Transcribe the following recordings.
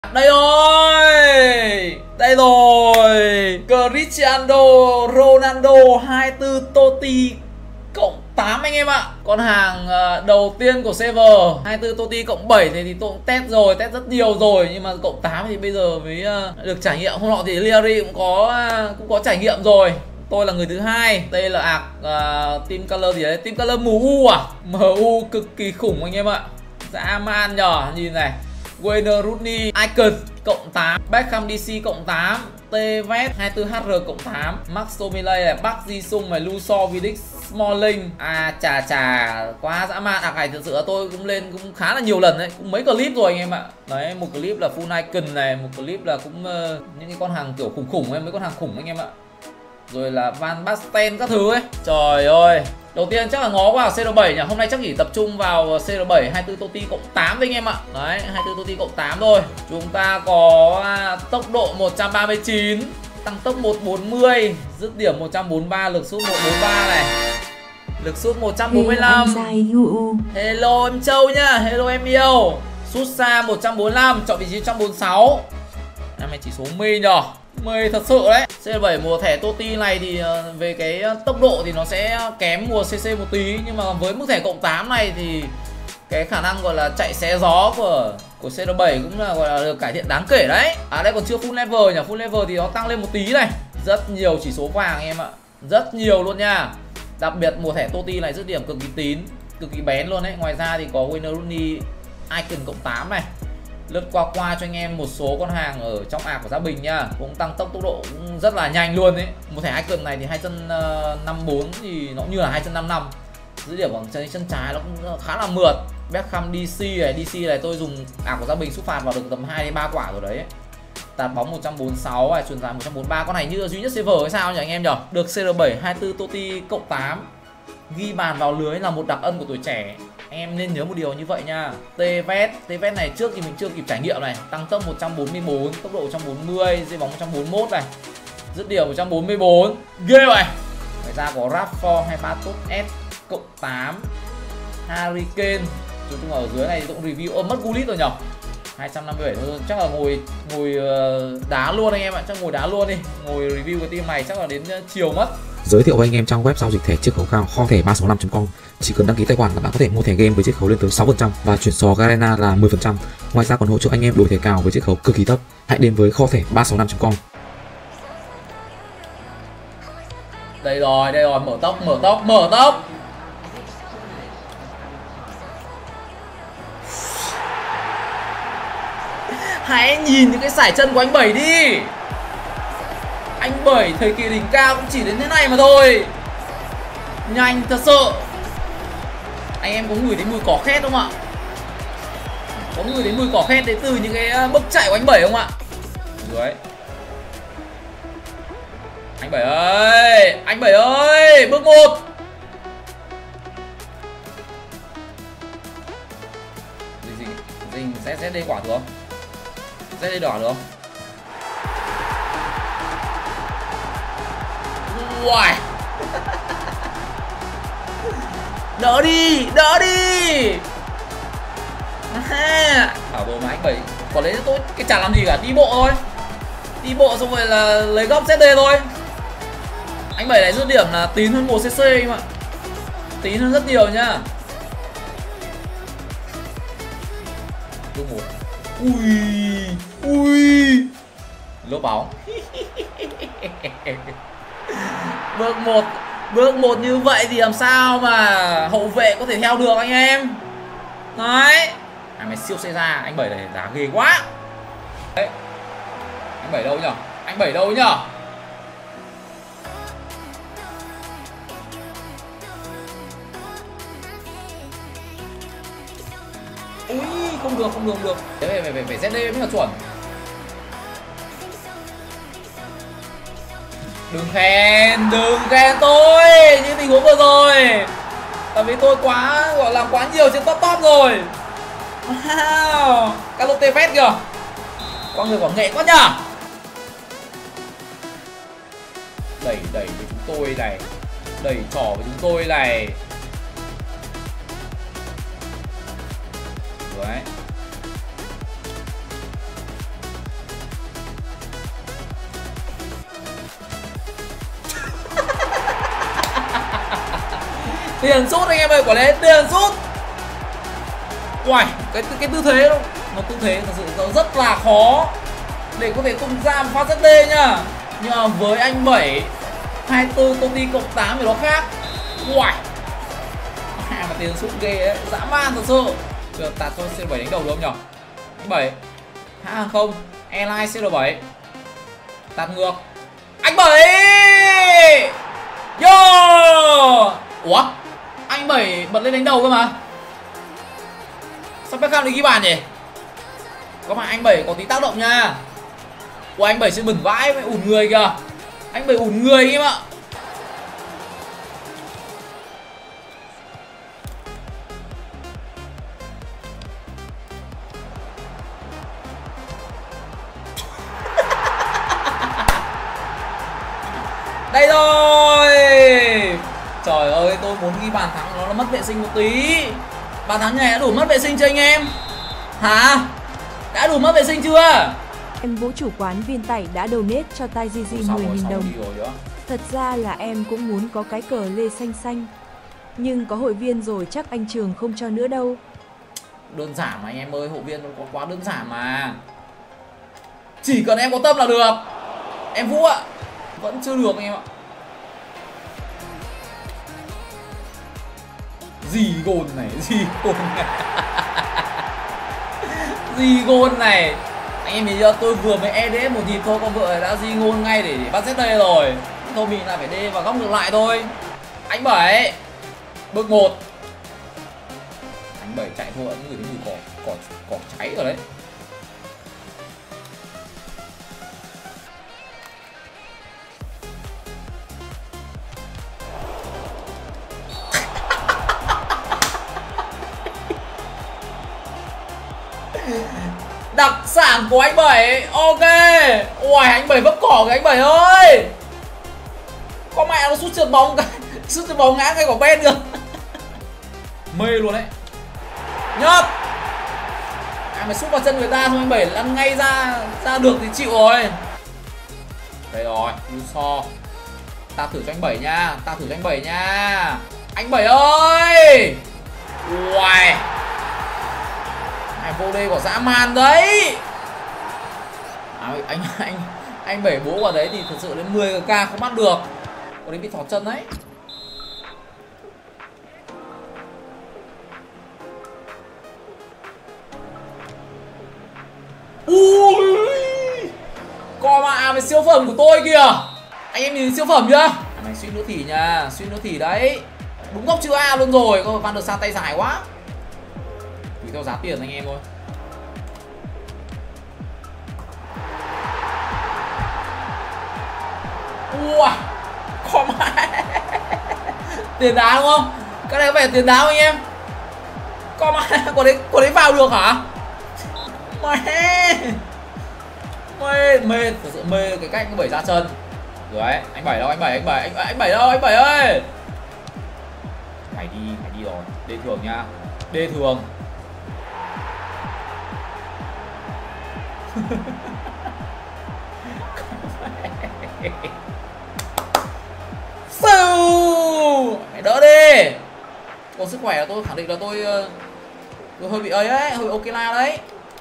Đây rồi, đây rồi, Cristiano Ronaldo 24 Totti cộng 8 anh em ạ. Con hàng đầu tiên của server 24 Totti cộng 7 thì tôi cũng test rồi, test rất nhiều rồi, nhưng mà cộng 8 thì bây giờ mới được trải nghiệm. Hôm nọ thì Liari cũng có trải nghiệm rồi. Tôi là người thứ hai. Đây là ạc team color gì đấy, team color MU à? MU cực kỳ khủng anh em ạ. Dã man nhờ, nhìn này. Wayne Rooney Icon cộng 8, Beckham DC cộng 8, Tevez 24HR cộng 8, Max Tomilay này, Park Ji-sung này, Luso Vidic Smalling. Chà quá dã man. Này thực sự là tôi cũng lên cũng khá là nhiều lần đấy, cũng mấy clip rồi anh em ạ. Đấy, một clip là full icon này, một clip là cũng những cái con hàng kiểu khủng ấy, mấy con hàng khủng anh em ạ. Rồi là Van Basten các thứ ấy. Trời ơi. Đầu tiên chắc là ngó vào CR7 nhỉ. Hôm nay chắc chỉ tập trung vào CR7 24 Totti cộng 8 với anh em ạ. Đấy, 24 Totti cộng 8 thôi. Chúng ta có tốc độ 139, tăng tốc 140, dứt điểm 143, lực sút 143 này. Lực sút 145. Hello em Châu nhá, hello em yêu. Sút xa 145, chọn vị trí 146. Em này chỉ số mê nhờ. Mê thật sự đấy. C7 mùa thẻ Totti này thì về cái tốc độ thì nó sẽ kém mùa CC một tí, nhưng mà với mức thẻ cộng 8 này thì cái khả năng gọi là chạy xé gió của CR7 cũng là gọi là được cải thiện đáng kể đấy. Đây còn chưa full level nhỉ. Full level thì nó tăng lên một tí này. Rất nhiều chỉ số vàng em ạ. Rất nhiều luôn nha. Đặc biệt mùa thẻ Totti này dứt điểm cực kỳ tín, cực kỳ bén luôn đấy. Ngoài ra thì có Wayne Rooney Icon cộng 8 này. Lướt qua cho anh em một số con hàng ở trong ạc của Gia Bình nha. Cũng tăng tốc tốc độ cũng rất là nhanh luôn đấy. Một thẻ icon này thì 2 chân 54 thì nó như là 2 chân 55. Dứt điểm bằng chân trái nó cũng khá là mượt. Beckham DC này tôi dùng ạc của Gia Bình sút phạt vào được tầm 2 đến 3 quả rồi đấy. Tạt bóng 146 này, chuyền dài 143. Con này như là duy nhất server hay sao nhỉ anh em nhỉ? Được CR7 24 Totti cộng 8. Ghi bàn vào lưới là một đặc ân của tuổi trẻ. Em nên nhớ một điều như vậy nha. Tevez này trước thì mình chưa kịp trải nghiệm này. Tăng tốc 144, tốc độ 140, dây bóng 141 này. Dứt điểm 144. Ghê vậy. Ngoài ra có Rashford 23 top S cộng 8. Harry Kane. Chúng tôi ở dưới này tôi cũng review. Mất Gullit rồi nhỉ. 257 thôi. Chắc là ngồi đá luôn anh em ạ. Chắc ngồi đá luôn đi. Ngồi review cái team này chắc là đến chiều mất. Giới thiệu với anh em trang web giao dịch thẻ chiết khấu cao kho thẻ 365.com. Chỉ cần đăng ký tài khoản là bạn có thể mua thẻ game với chiết khấu lên tới 6% và chuyển sò Garena là 10%. Ngoài ra còn hỗ trợ anh em đổi thẻ cào với chiết khấu cực kỳ thấp. Hãy đến với kho thẻ 365.com. Đây rồi, mở tốc. Hãy nhìn những cái sải chân của anh Bảy đi. Anh Bảy thời kỳ đỉnh cao cũng chỉ đến thế này mà thôi. Nhanh thật sự. Anh em có ngửi thấy mùi cỏ khét không ạ? Có ngửi thấy mùi cỏ khét đến từ những cái bước chạy của anh Bảy không ạ? Đấy. Anh Bảy ơi, bước 1. Dình ZD quả được không? ZD đỏ được không? Wow. Đỡ đi. Bảo bố mà anh Bảy còn lấy cho tôi cái chả làm gì cả, đi bộ thôi. Đi bộ xong rồi là lấy góc ZD thôi. Anh Bảy này dứt điểm là tín hơn 1cc mà. Tín hơn rất nhiều nhá. Bước 1. Ui. Lốp bóng. Bước 1 như vậy thì làm sao mà hậu vệ có thể theo được anh em. Đấy. Mày siêu xe ra, anh Bảy này đá ghê quá. Đấy. Anh Bảy đâu nhỉ? Ui, không được. Đấy, phải ZD mới là chuẩn. Đừng khen tôi như tình huống vừa rồi. Tại vì tôi làm quá nhiều trên top rồi. Wow, Carlos Tevez kìa. Con người quả nghệ quá nhờ. Đẩy với chúng tôi này. Đẩy trò với chúng tôi này. Đấy. Tiền sút anh em ơi, quả đấy tiền sút. Uầy, cái tư thế đâu, nó tư thế thật sự rất là khó để có thể tung ra một pha rất đê nhá. Nhưng mà với anh 7 24 Totti cộng 8 thì nó khác. Uầy, mà tiền sút ghê ấy, dã man thật sự. Được, tạt cho CR7 đánh đầu được không nhỉ? Anh 7 hãng hàng không Airline CR7 tạt ngược. Anh 7 yo. Ủa, anh 7 bật lên đánh đầu cơ mà. Sao Beckham đi ghi bàn nhỉ? Có phải anh 7 có tí tác động nha. Ủa, anh 7 sẽ bẩn vãi, ủn người kìa. Anh 7 ủn người em ạ. Đây rồi. Trời ơi, tôi muốn ghi bàn thắng nó mất vệ sinh một tí. Bàn thắng này đã đủ mất vệ sinh chưa anh em? Hả? Đã đủ mất vệ sinh chưa? Em Vũ chủ quán viên tẩy đã donate cho Tai Gigi 10.000 đồng. Thật ra là em cũng muốn có cái cờ lê xanh xanh, nhưng có hội viên rồi chắc anh Trường không cho nữa đâu. Đơn giản mà anh em ơi, hội viên nó có quá đơn giản mà. Chỉ cần em có tâm là được. Em Vũ ạ, vẫn chưa được anh em ạ. Gì gôn này, gì gôn này. Gì gôn này. Anh em nhìn chưa, tôi vừa mới EDF một nhịp thôi, con vợ đã di ngôn ngay để bắt ZT rồi. Thôi mình lại phải đi vào góc ngược lại thôi. Anh 7 bước 1. Anh 7 chạy thôi, anh người thấy mùi cỏ cháy rồi đấy. Đặc sản của anh 7. Ok. Ui, anh 7 vấp cỏ kìa anh 7 ơi. Có mẹ nó sút trượt bóng cái. Sút trượt bóng ngã ngay quả bên được. Mê luôn đấy. Nhấp. Mày sút vào chân người ta thôi, anh 7 lăn ngay ra được thì chịu rồi. Đây rồi, Luso. Ta thử cho anh 7 nha. Ta thử cho anh 7 nha. Anh 7 ơi. Uầy, vô đây của dã man đấy. Anh 7 bố vào đấy thì thật sự đến 10k không bắt được. Có đến bị thọt chân đấy. Ui, co mà với siêu phẩm của tôi kìa. Anh em nhìn siêu phẩm chưa? Mày suýt nữa thì nha, suýt nữa thì đấy. Đúng góc chữ A luôn rồi. Có Van der Sar tay dài quá. Tùy theo giá tiền anh em thôi. Ui, có mẹ. Tiền đá đúng không? Cái này có vẻ tiền đá không anh em? Có mẹ, có đấy vào được hả? Mê, thật sự mê cái cách anh 7 ra chân. Đấy, anh 7 đâu, anh 7 đâu, anh 7 ơi. Mày đi rồi. Đê thường nha. Đê thường. Mày đỡ đi. Còn sức khỏe là tôi khẳng định là tôi hơi bị ấy đấy, hơi ok la đấy.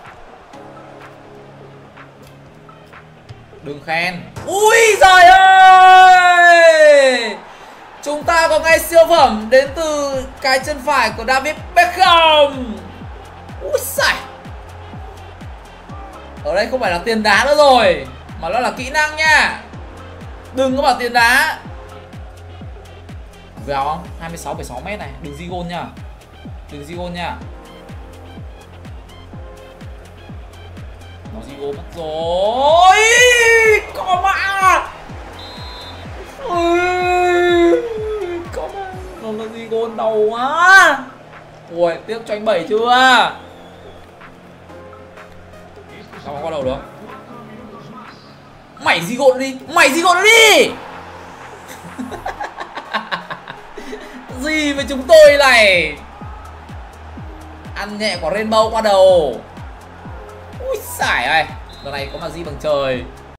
Đừng khen. Ui giời ơi, chúng ta có ngay siêu phẩm đến từ cái chân phải của David Beckham. Úi xài. Ở đây không phải là tiền đá nữa rồi, mà nó là kỹ năng nha. Đừng có bảo tiền đá. Vào không? 26,6 m này, đừng di gôn nha. Đừng di gôn nha. Nó di gôn mất rồi. Có mã. Có mã. Nó là di gôn đầu quá. Ui, tiếc cho anh 7 chưa? Sao mà qua đầu được? Mày di gôn đi. Mày di gôn đi. Gì với chúng tôi này. Ăn nhẹ quả rainbow qua đầu. Ui xài ơi. Lần này có mà di bằng trời.